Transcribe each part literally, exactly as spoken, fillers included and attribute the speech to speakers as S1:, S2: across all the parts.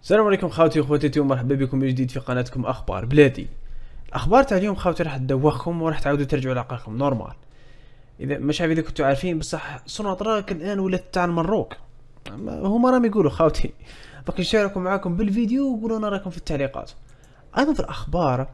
S1: السلام عليكم خاوتي واخواتي ومرحبا بكم من جديد في قناتكم اخبار بلادي. الاخبار تاع اليوم خاوتي راح تدوخكم وراح تعاودوا ترجعوا لعقلكم نورمال. اذا مش عارف اذا كنتوا عارفين بصح سوناطراك الان ولات تاع المروك. هما راهم يقولوا خاوتي باقي نشاركوا معاكم بالفيديو وقولوا لنا رايكم في التعليقات. ايضا في الاخبار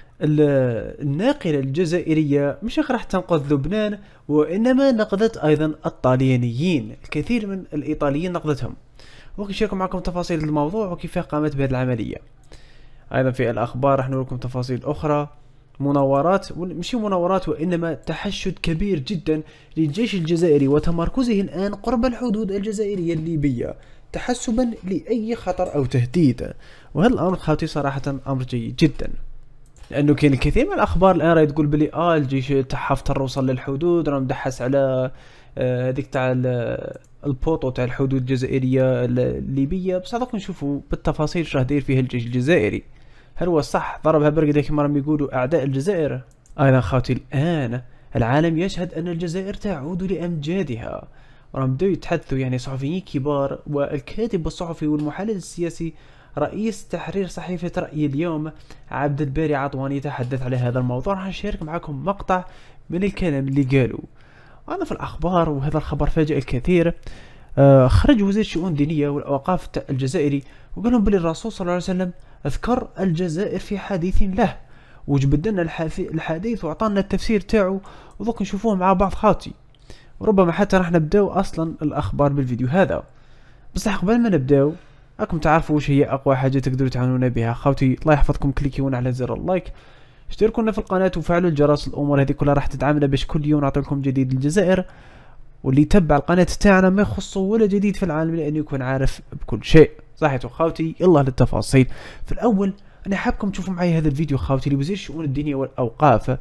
S1: الناقله الجزائريه مش راح تنقذ لبنان وانما نقذت ايضا الطاليانيين. الكثير من الايطاليين نقذتهم وكنشارك معكم تفاصيل الموضوع وكيف قامت بهذه العملية. ايضا في الاخبار راح نوريكم تفاصيل اخرى، مناورات مش مناورات وانما تحشد كبير جدا للجيش الجزائري وتمركزه الان قرب الحدود الجزائرية الليبية تحسبا لاي خطر او تهديد. وهذا الامر خاوتي صراحة امر جيد جدا، لانه كاين الكثير من الاخبار الان راهي تقول بلي اه الجيش تاع حفتر وصل للحدود راه مدحس على هذيك آه تاع البوطو تاع الحدود الجزائريه الليبيه. بصح دوك نشوفوا بالتفاصيل اش راه داير فيها الجيش الجزائري. هل هو صح ضربها برقده كما راهم يقولوا اعداء الجزائر؟ ايضا خاوتي الان العالم يشهد ان الجزائر تعود لامجادها، راهم بداو يتحدثوا يعني صحفيين كبار والكاتب الصحفي والمحلل السياسي رئيس تحرير صحيفة رأي اليوم عبد الباري عطواني تحدث على هذا الموضوع. راح نشارك معكم مقطع من الكلام اللي قالوا. أنا في الأخبار وهذا الخبر فاجأ الكثير. آه خرج وزير الشؤون الدينية والأوقاف الجزائري وقال لهم بلي الرسول صلى الله عليه وسلم أذكر الجزائر في حديث له وجبد لنا الحديث وأعطانا التفسير تاعو وذوك نشوفوه مع بعض خاطي. وربما حتى راح نبداو أصلا الأخبار بالفيديو هذا. بصح قبل ما نبداو راكم تعرفوا واش هي اقوى حاجه تقدروا تعاونونا بها خاوتي. الله يحفظكم كليكيونا على زر اللايك، اشتركونا في القناه وفعلوا الجرس. الامور هذه كلها راح تدعمنا باش كل يوم نعطي لكم جديد للجزائر، واللي يتبع القناه تاعنا ما يخصه ولا جديد في العالم لانه يكون عارف بكل شيء. صحيتو خاوتي، يلا للتفاصيل. في الاول انا حابكم تشوفوا معي هذا الفيديو خاوتي لوزير الشؤون الدينيه والاوقاف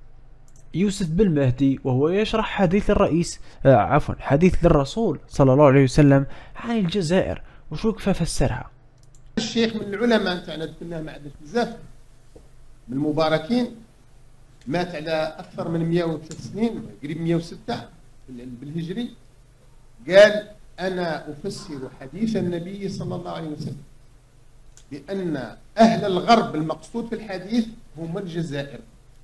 S1: يوسف بالمهدي وهو يشرح حديث الرئيس آه عفوا حديث للرسول صلى الله عليه وسلم عن الجزائر وشو كيف فسرها.
S2: الشيخ من العلماء تاعنا ذكرناه ما عندناش بزاف من المباركين، مات على اكثر من مئة وثلاث سنين قريب مئة وستة بالهجري. قال انا افسر حديث النبي صلى الله عليه وسلم بان اهل الغرب المقصود في الحديث هم الجزائر،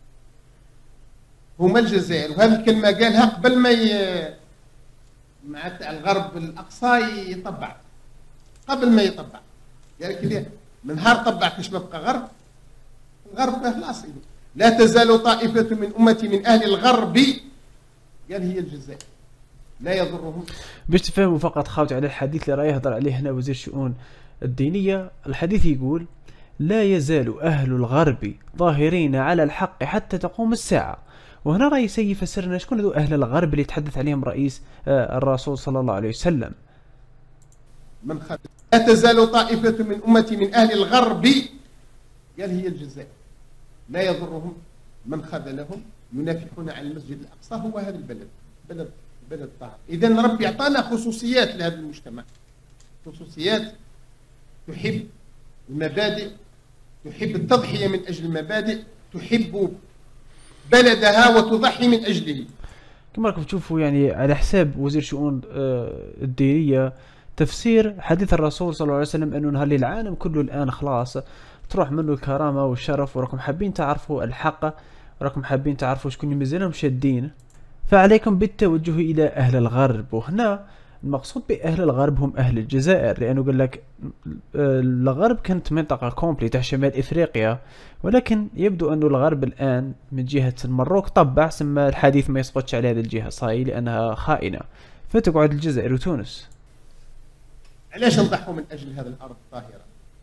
S2: هم الجزائر. وهذه الكلمه قالها قبل ما ي... مع الغرب الاقصى يطبع، قبل ما يطبع قال لك ليه من نهار طبع كاش ما بقى غرب، الغرب خلاص. لا تزال طائفه من امتي من اهل الغرب قال هي الجزائر لا يضرهم.
S1: باش تفهموا فقط خاوتي على الحديث اللي راه يهضر عليه هنا وزير الشؤون الدينيه. الحديث يقول لا يزال اهل الغرب ظاهرين على الحق حتى تقوم الساعه. وهنا راه يسي يفسرنا شكون هذو اهل الغرب اللي يتحدث عليهم رئيس آه الرسول صلى الله عليه وسلم.
S2: من خد لا تزال طائفة من أمتي من أهل الغرب قال هي الجزائر لا يضرهم من خذلهم ينافحون على المسجد الأقصى. هو هذا البلد بلد بلد طاهر. إذن ربي أعطانا خصوصيات لهذا المجتمع، خصوصيات تحب المبادئ، تحب التضحية من أجل المبادئ، تحب بلدها وتضحي من أجله.
S1: كما راكم تشوفوا يعني على حساب وزير الشؤون الدينية تفسير حديث الرسول صلى الله عليه وسلم انه نهار العالم كله الان خلاص تروح منه الكرامه والشرف، وراكم حابين تعرفوا الحق، وراكم حابين تعرفوا شكون مازالهم شادين، فعليكم بالتوجه الى اهل الغرب. وهنا المقصود باهل الغرب هم اهل الجزائر، لانه قال لك الغرب كانت منطقه كومبلي تاع شمال افريقيا، ولكن يبدو انه الغرب الان من جهه المروك طبع سما الحديث ما يسقطش على هذه الجهه صاي لانها خائنه، فتقعد الجزائر وتونس.
S2: علاش نضحوا من أجل هذه الأرض الطاهرة؟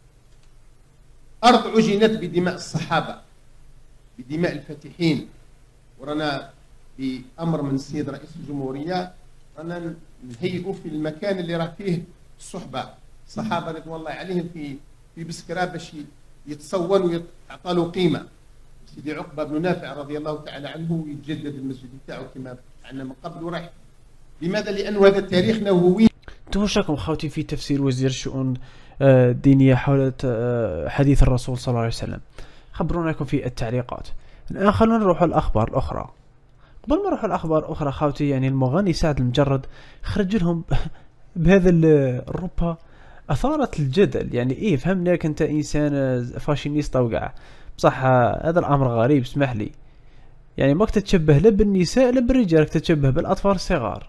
S2: أرض عجنت بدماء الصحابة، بدماء الفاتحين، ورانا بأمر من السيد رئيس الجمهورية رانا نهيئوا في المكان اللي راه فيه الصحبة الصحابة رضوان الله عليهم في في بسكرة باش يتصون ويعطى له قيمة. سيدي عقبة بن نافع رضي الله تعالى عنه يتجدد المسجد تاعو كما عندنا من قبل وراح. لماذا؟ لأنه هذا التاريخ نووي.
S1: انتم واش راكم خاوتي في تفسير وزير الشؤون الدينيه حول حديث الرسول صلى الله عليه وسلم؟ خبرونا لكم في التعليقات. الان خلونا نروحوا الاخبار الاخرى. قبل ما نروحوا الاخبار الاخرى خاوتي، يعني المغني سعد المجرد خرج لهم بهذا الروبا اثارت الجدل. يعني ايه فهمناك انت انسان فاشينيستا وقع، بصح هذا الامر غريب اسمح لي. يعني ماك تتشبه لا بالنساء لا بالرجال، تتشبه بالاطفال الصغار.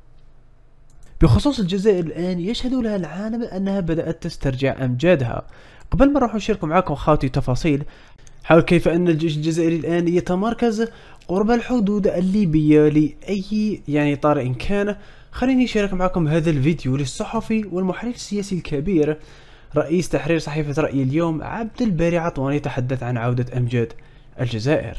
S1: بخصوص الجزائر الان يشهد لها العالم انها بدات تسترجع امجادها. قبل ما نروح نشارك معكم خاوتي تفاصيل حول كيف ان الجيش الجزائري الان يتمركز قرب الحدود الليبيه لاي يعني طارئ كان، خليني اشارك معكم هذا الفيديو للصحفي والمحلل السياسي الكبير رئيس تحرير صحيفه رأي اليوم عبد الباري عطوان يتحدث عن عوده امجاد الجزائر.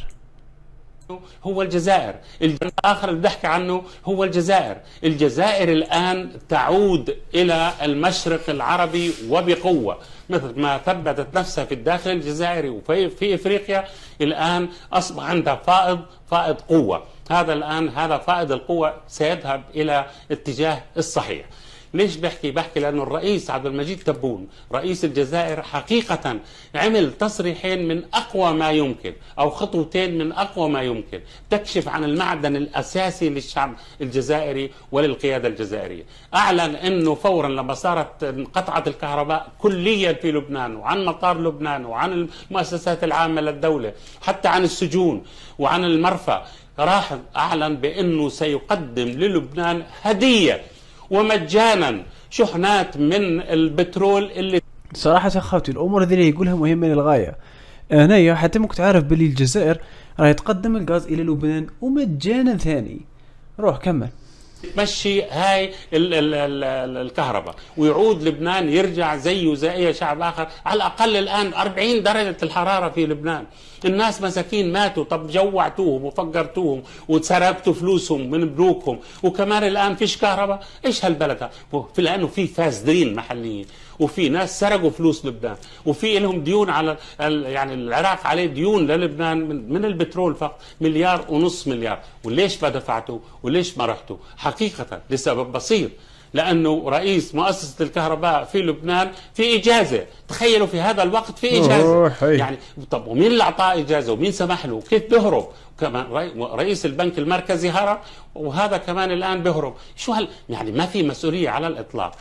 S3: هو الجزائر، الآخر اللي بحكي عنه هو الجزائر. الجزائر الآن تعود إلى المشرق العربي وبقوة، مثل ما ثبتت نفسها في الداخل الجزائري وفي في إفريقيا. الآن أصبح عندها فائض فائض قوة. هذا الآن هذا فائض القوة سيذهب إلى اتجاه الصحيح. ليش بحكي؟ بحكي لأنه الرئيس عبد المجيد تبون رئيس الجزائر حقيقة عمل تصريحين من أقوى ما يمكن، أو خطوتين من أقوى ما يمكن، تكشف عن المعدن الأساسي للشعب الجزائري وللقيادة الجزائرية. أعلن أنه فورا لما صارت انقطعت الكهرباء كليا في لبنان، وعن مطار لبنان وعن المؤسسات العامة للدولة، حتى عن السجون وعن المرفأ، راح أعلن بأنه سيقدم للبنان هدية ومجانا شحنات من البترول. اللي
S1: صراحة اخوتي الامور ذي اللي يقولها مهمة للغاية. هنايا حتى ممكن تعرف بلي الجزائر راح يتقدم الغاز الى لبنان ومجانا ثاني. روح كمل.
S3: تمشي هاي ال ال ال الكهرباء ويعود لبنان يرجع زيه زي اي شعب اخر. على الاقل الان أربعين درجة الحرارة في لبنان، الناس مساكين ماتوا. طب جوعتوهم وفقرتوهم وسرقتوا فلوسهم من بنوكهم، وكمان الان فيش كهرباء. ايش هالبلد؟ في لانه في فاسدين محليين، وفي ناس سرقوا فلوس لبنان، وفي لهم ديون على يعني العراق عليه ديون للبنان من, من البترول فقط مليار ونص مليار. وليش ما دفعتوا؟ وليش ما رحتوا؟ حقيقة لسبب بسيط، لأنه رئيس مؤسسة الكهرباء في لبنان في إجازة. تخيلوا في هذا الوقت في إجازة. يعني طب ومين اللي أعطاه إجازة ومين سمح له؟ كيف بيهرب؟ كمان رئيس البنك المركزي هرب، وهذا كمان الآن بيهرب. شو هل يعني ما في مسؤولية على الإطلاق.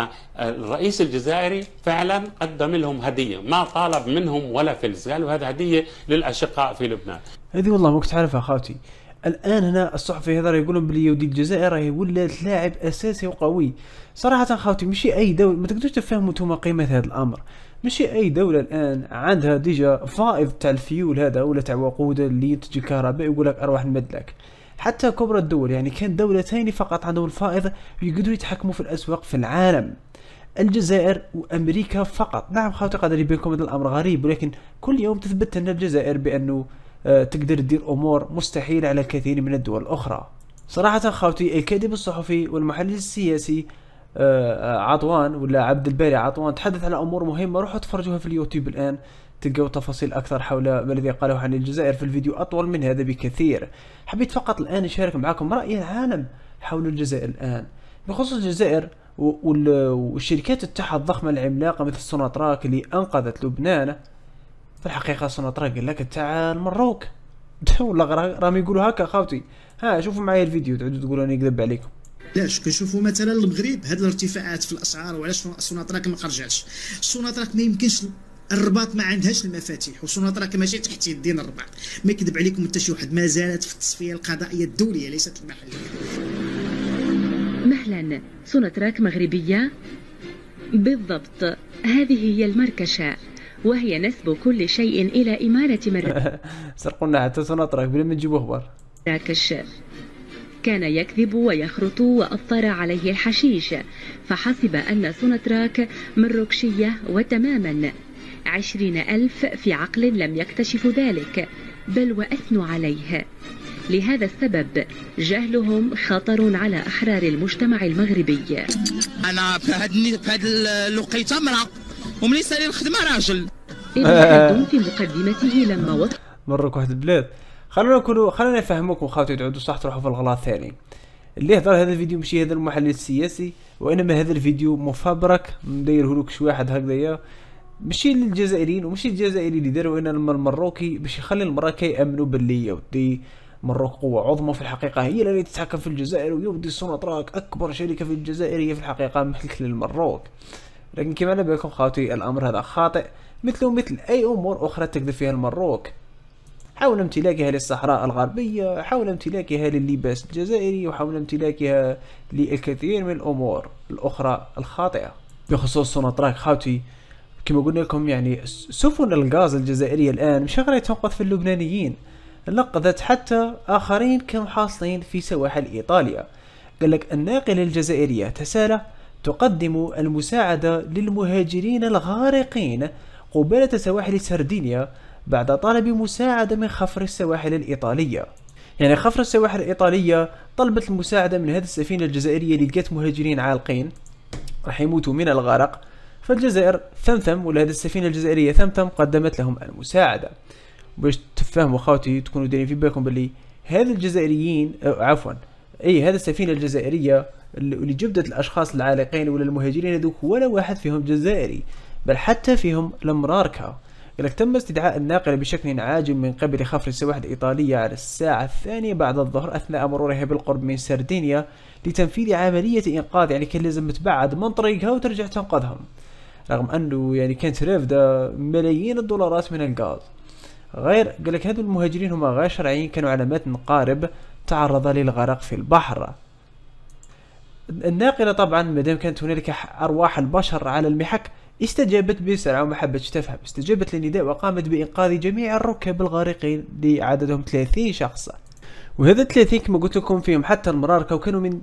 S3: فالرئيس الجزائري فعلا قدم لهم هدية، ما طالب منهم ولا فلس، قالوا هذا هدية للأشقاء في لبنان.
S1: هذه والله ما كنت عارفها خاوتي. الان هنا الصحفي هذا يقولون بلي يودي الجزائر راهي ولات لاعب اساسي وقوي. صراحه خاوتي ماشي اي دوله، ما تقدروش تفهموا نتوما قيمه هذا الامر. ماشي اي دوله الان عندها ديجا فائض تاع الفيول هذا ولا تاع وقود اللي ينتج الكهرباء يقول لك اروح نمدلك. حتى كبرى الدول يعني كان دولتين فقط عندهم الفائض يقدروا يتحكموا في الاسواق في العالم، الجزائر وامريكا فقط. نعم خاوتي قادر يبينكم هذا الامر غريب، ولكن كل يوم تثبت لنا الجزائر بانه تقدر تدير امور مستحيله على الكثير من الدول الاخرى. صراحه خاوتي الكاتب الصحفي والمحلل السياسي عطوان ولا عبد الباري عطوان تحدث على امور مهمه. روحوا تفرجوها في اليوتيوب الان تلقوا تفاصيل اكثر حول ما الذي قاله عن الجزائر في الفيديو اطول من هذا بكثير. حبيت فقط الان اشارك معكم راي العالم حول الجزائر الان. بخصوص الجزائر والشركات تاعها الضخمه العملاقه مثل سوناتراك اللي انقذت لبنان، في الحقيقة سوناتراك قال لك تاع المروك والله راهم يقولوا هكا خاوتي. ها شوفوا معايا الفيديو تعودوا تقولوا اني نكذب عليكم.
S4: علاش كنشوفوا مثلا المغرب هاد الارتفاعات في الاسعار وعلاش سوناتراك ما خرجتش؟ سوناتراك ما يمكنش، الرباط ما عندهاش المفاتيح، وسوناتراك ماشي تحت يدين الرباط. ما يكذب عليكم حتى شي واحد، ما زالت في التصفيه القضائيه الدوليه ليست المحليه.
S5: مهلا، سوناتراك مغربيه بالضبط. هذه هي المركشه، وهي نسب كل شيء إلى إمارة مراكش.
S1: سرقونا حتى سوناتراك بلا ما نجيبوا أخبار.
S5: مراكش كان يكذب ويخرط وأثر عليه الحشيش، فحسب أن سوناتراك مراكشية وتماما. عشرين ألف في عقل لم يكتشف ذلك، بل وأثنوا عليه. لهذا السبب جهلهم خطر على أحرار المجتمع المغربي.
S6: أنا في هذه الوقيته امرأة وملي سالي الخدمه راجل.
S5: ابن في مقدمته لما وصل
S1: مرك واحد البلاد. خلونا نكونوا خلونا نفهموكم خاوتي تعودوا صح تروحوا في الغلط ثاني. اللي هضر هذا الفيديو ماشي هذا المحلل السياسي، وانما هذا الفيديو مفبرك مدايره لك شي واحد هكذايا ماشي للجزائريين وماشي الجزائري اللي داروا هنا المروكي باش يخلي المراكي يامنوا باللي يودي مروك قوة عظمى في الحقيقة هي اللي تتحكم في الجزائر، ويودي سوناتراك أكبر شركة في الجزائر هي في الحقيقة ملك للمروك. لكن كما على بالكم خاوتي الأمر هذا خاطئ، مثله مثل أي أمور أخرى تكذب فيها المروك، حول امتلاكها للصحراء الغربية، حول امتلاكها لللباس الجزائري، وحول امتلاكها للكثير من الأمور الأخرى الخاطئة. بخصوص سوناتراك خاوتي كما قلنا لكم يعني سفن الغاز الجزائرية الآن مش غير تنقذ في اللبنانيين، نقذت حتى آخرين كانوا حاصلين في سواحل إيطاليا. قال لك الناقلة الجزائرية تسالة تقدم المساعدة للمهاجرين الغارقين قبالة سواحل سردينيا بعد طلب مساعدة من خفر السواحل الإيطالية. يعني خفر السواحل الإيطالية طلبت المساعدة من هذه السفينة الجزائرية اللي لقت مهاجرين عالقين راح يموتوا من الغرق، فالجزائر ثمثم ولا هذه السفينة الجزائرية ثمثم قدمت لهم المساعدة. باش تفهموا خاوتي تكونوا دايرين في بالكم باللي هذا الجزائريين عفوا اي هذه السفينة الجزائرية اللي جبدت الاشخاص العالقين ولا المهاجرين هذوك ولا واحد فيهم جزائري، بل حتى فيهم المراركة. لك تم استدعاء الناقلة بشكل عاجل من قبل خفر السواحل الإيطالية على الساعة الثانية بعد الظهر أثناء مرورها بالقرب من سردينيا لتنفيذ عملية إنقاذ، يعني كان لازم تبعد من طريقها وترجع تنقذهم، رغم أنه يعني كانت رافدة ملايين الدولارات من الغاز. غير قال لك هذو المهاجرين هما غير شرعيين، كانوا على متن قارب تعرض للغرق في البحر. الناقلة طبعا مادام كانت هنالك أرواح البشر على المحك استجابت بسرعة وما حبتش تفهم، استجابت للنداء وقامت بإنقاذ جميع الركاب الغارقين لعددهم ثلاثين شخصا. وهذا ثلاثين كما قلت لكم فيهم حتى المراركة، وكانوا من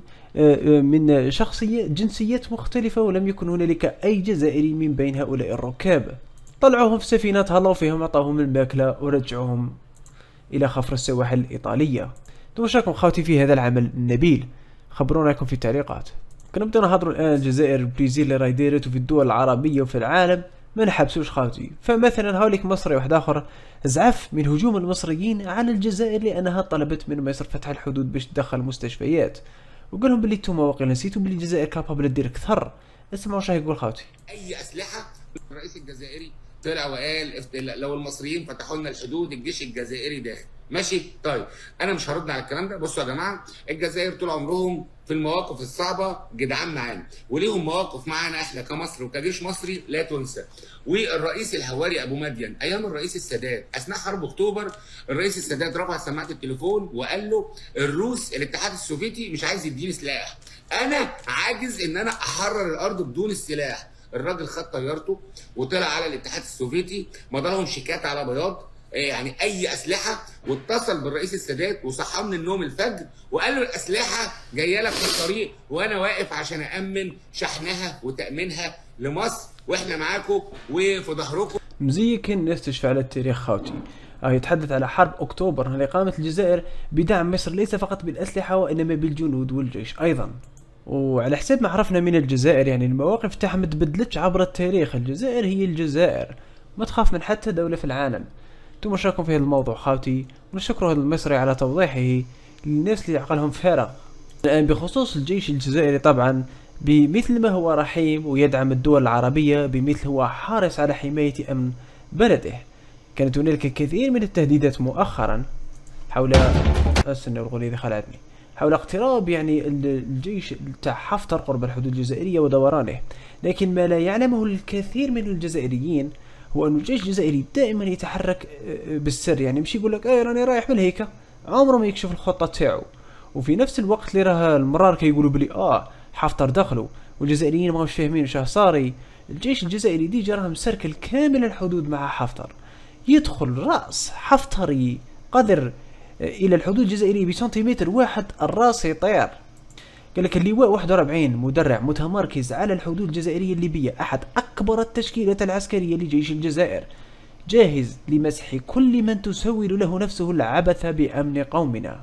S1: من شخصية جنسيات مختلفة، ولم يكن هنالك أي جزائري من بين هؤلاء الركاب. طلعوهم في سفينات هلاو فيهم، أعطاهم الماكلة ورجعوهم إلى خفر السواحل الإيطالية. انتم واش راكم خاوتي في هذا العمل النبيل؟ خبرونا رايكم في التعليقات. كنبداو نهضروا الان الجزائر البرازيل اللي راهي دايرته في الدول العربيه وفي العالم ما نحبسوش خاوتي. فمثلا هاوليك مصري واحد اخر زعف من هجوم المصريين على الجزائر لانها طلبت من مصر فتح الحدود باش تدخل المستشفيات، وقال لهم باللي نتوما واقيلا نسيتوا باللي الجزائر كابابل دير اكثر. اسمعوا واش يقول خاوتي.
S7: اي اسلحه. الرئيس الجزائري طلع وقال لو المصريين فتحوا لنا الحدود الجيش الجزائري داخل. ماشي؟ طيب انا مش هرد على الكلام ده. بصوا يا جماعه، الجزائر طول عمرهم في المواقف الصعبه جدعان معانا، وليهم مواقف معانا احنا كمصر وكجيش مصري لا تنسى. والرئيس الهواري ابو مدين ايام الرئيس السادات اثناء حرب اكتوبر، الرئيس السادات رفع سماعه التليفون وقال له الروس الاتحاد السوفيتي مش عايز يديني سلاح، انا عاجز ان انا احرر الارض بدون السلاح. الراجل خد طيارته وطلع على الاتحاد السوفيتي، مضالهم شيكات على بياض يعني اي اسلحه، واتصل بالرئيس السادات وصحاه من النوم الفجر وقال له الاسلحه جايه لك في الطريق وانا واقف عشان امن شحنها وتامينها لمصر، واحنا معاكم وفي ظهركم.
S1: مزيك الناس تشفع على التاريخ خاوتي. آه يتحدث على حرب اكتوبر اللي قامت الجزائر بدعم مصر ليس فقط بالاسلحه وانما بالجنود والجيش ايضا. وعلى حسب ما عرفنا من الجزائر يعني المواقف تاعها ما تبدلتش عبر التاريخ، الجزائر هي الجزائر، ما تخاف من حتى دوله في العالم. انتم واش راكم في هذا الموضوع خاوتي؟ ونشكر هذا المصري على توضيحه للناس اللي عقلهم فارغ. الان بخصوص الجيش الجزائري طبعا بمثل ما هو رحيم ويدعم الدول العربيه، بمثل هو حارس على حمايه امن بلده. كانت هنالك كثير من التهديدات مؤخرا حول استنى الغولي اذا خلعتني حول اقتراب يعني الجيش تاع حفتر قرب الحدود الجزائريه ودورانه، لكن ما لا يعلمه الكثير من الجزائريين هو أن الجيش الجزائري دائما يتحرك بالسر، يعني مش يقول لك اي راني رايح بالهيكا، عمره ما يكشف الخطه تاعو. وفي نفس الوقت اللي راه المرار كيقولوا بلي اه حفتر دخلوا والجزائريين ما مش فاهمين واش صاري، الجيش الجزائري ديجا راه مسركل كامل الحدود مع حفتر، يدخل راس حفتري قدر الى الحدود الجزائريه بسنتيمتر واحد الراس يطير. قال لك اللواء واحد وأربعين مدرع متمركز على الحدود الجزائريه الليبيه، احد اكبر التشكيلات العسكريه لجيش الجزائر، جاهز لمسح كل من تسول له نفسه العبث بامن قومنا.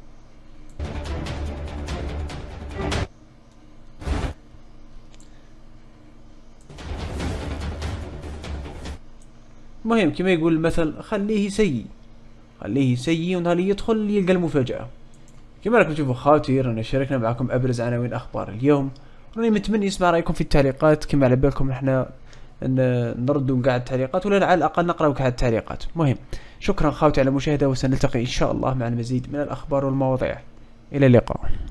S1: المهم كما يقول المثل خليه سيء خليه سيء ونهار يدخل يلقى المفاجأة. كما راكم تشوفوا خاوتي رانا شاركنا معكم ابرز عناوين اخبار اليوم، راني متمني نسمع رايكم في التعليقات. كما على بالكم احنا نردوا كاع التعليقات ولا على الاقل نقراو كاع التعليقات. المهم شكرا خاوتي على المشاهدة، وسنلتقي ان شاء الله مع المزيد من الاخبار والمواضيع. الى اللقاء.